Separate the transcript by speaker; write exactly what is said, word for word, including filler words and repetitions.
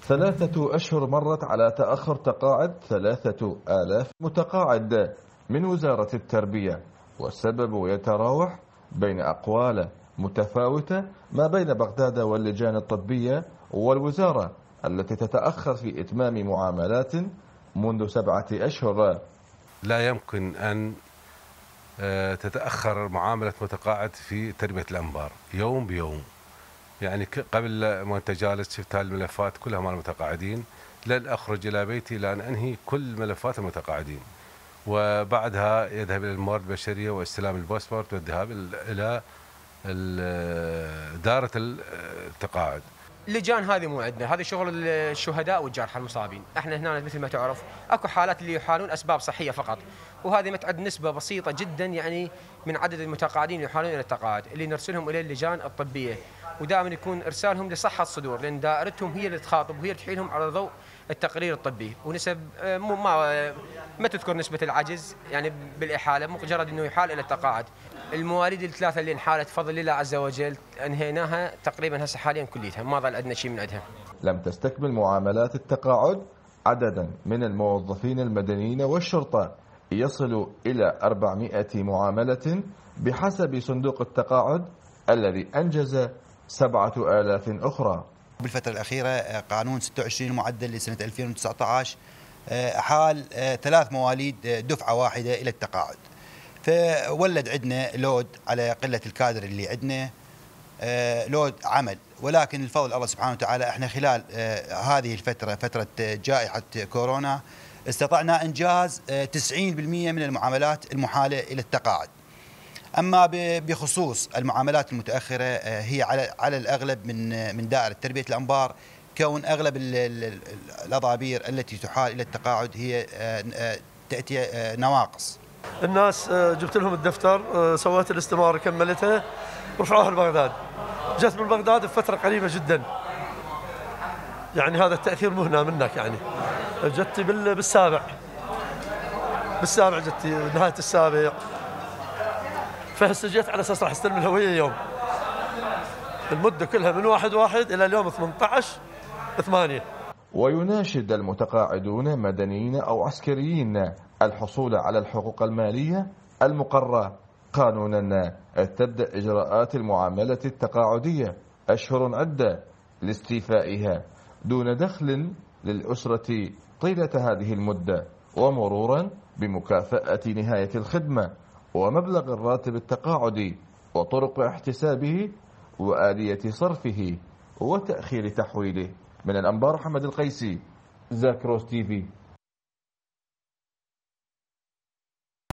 Speaker 1: ثلاثة أشهر مرت على تأخر تقاعد ثلاثة آلاف متقاعد من وزارة التربية، والسبب يتراوح بين أقوال متفاوتة ما بين بغداد واللجان الطبية والوزارة التي تتأخر في إتمام معاملات منذ سبعة أشهر.
Speaker 2: لا يمكن أن تتأخر معاملة متقاعد في تربية الأنبار يوم بيوم. يعني قبل ما أنت جالس شفت هالملفات كلها مال المتقاعدين، لن أخرج إلى بيتي لأن أنهي كل ملفات المتقاعدين، وبعدها يذهب إلى الموارد البشرية واستلام الباسبورت والذهاب إلى دارة التقاعد.
Speaker 3: اللجان هذه مو عندنا، هذه شغل الشهداء والجرحى المصابين. احنا هنا مثل ما تعرف اكو حالات اللي يحالون اسباب صحيه فقط، وهذه متعد نسبه بسيطه جدا يعني من عدد المتقاعدين اللي يحالون الى التقاعد اللي نرسلهم الى اللجان الطبيه، ودائما يكون ارسالهم لصحه الصدور لان دائرتهم هي اللي تخاطب وهي اللي تحيلهم على ضوء التقرير الطبي، ونسب مو ما ما تذكر نسبه العجز يعني بالاحاله، مجرد انه يحال الى التقاعد. المواليد الثلاثه اللي انحالت بفضل الله عز وجل انهيناها تقريبا هسه حاليا كليتها، ما ظل عندنا شيء من عندها.
Speaker 1: لم تستكمل معاملات التقاعد عددا من الموظفين المدنيين والشرطه يصل الى أربعمائة معامله بحسب صندوق التقاعد الذي انجز سبعة آلاف اخرى.
Speaker 4: بالفتره الاخيره قانون ستة وعشرين المعدل لسنه ألفين وتسعة عشر حال ثلاث مواليد دفعه واحده الى التقاعد، فولد عندنا لود على قله الكادر اللي عندنا، لود عمل. ولكن الفضل الله سبحانه وتعالى احنا خلال هذه الفتره فتره جائحه كورونا استطعنا انجاز تسعين بالمئة من المعاملات المحاله الى التقاعد. اما بخصوص المعاملات المتاخره هي على على الاغلب من من دائره تربيه الانبار، كون اغلب الاضابير التي تحال الى التقاعد هي تاتي نواقص.
Speaker 5: الناس جبت لهم الدفتر، سويت الاستماره كملتها ورفعوها لبغداد، جت من بغداد بفتره قريبه جدا. يعني هذا التاثير مو هنا منك، يعني جتي بالسابع بالسابع جتي نهايه السابع، فهسه جيت على اساس راح استلم الهويه اليوم. المده كلها من واحد واحد الى اليوم ثمانية عشر ثمانية.
Speaker 1: ويناشد المتقاعدون مدنيين او عسكريين الحصول على الحقوق الماليه المقرره قانونا. تبدا اجراءات المعامله التقاعديه اشهر عده لاستيفائها دون دخل للاسره طيله هذه المده، ومرورا بمكافاه نهايه الخدمه ومبلغ الراتب التقاعدي وطرق احتسابه وآلية صرفه وتأخير تحويله. من الأنبار حمد القيسي، زاكروس تي في.